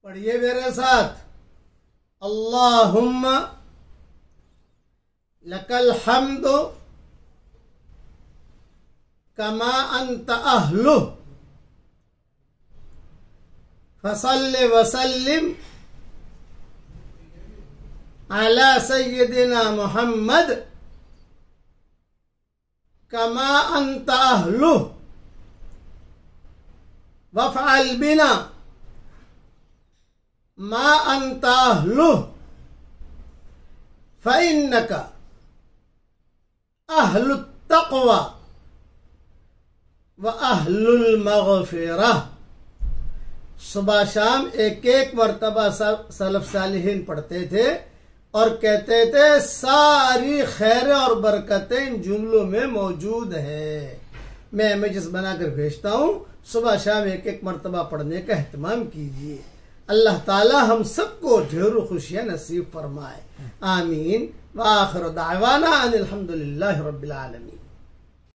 पढ़िए मेरे साथ। अल्लाहुम्मा लकल हम्दु कमा अंत अहलु फसल्लि वसल्लिम अला सय्यदिना मुहम्मद कमा अंत अहलु वफ़अल बिना मा अंत अहलु फ़इन्नका अहलु तक़वा व अहलुल मग़फ़िरा। सुबह शाम एक एक मर्तबा सलफ सालिहीन पढ़ते थे और कहते थे सारी खैर और बरकतें इन जुमलों में मौजूद है। मैं इमेजेस बनाकर भेजता हूँ, सुबह शाम एक एक मर्तबा पढ़ने का एहतमाम कीजिए। अल्लाह ताला हम सबको ढेरों खुशियाँ नसीब फरमाए। आमीन। व आखिर दावाना अनिल हम्दुलिल्लाहि रब्बिल आलमीन।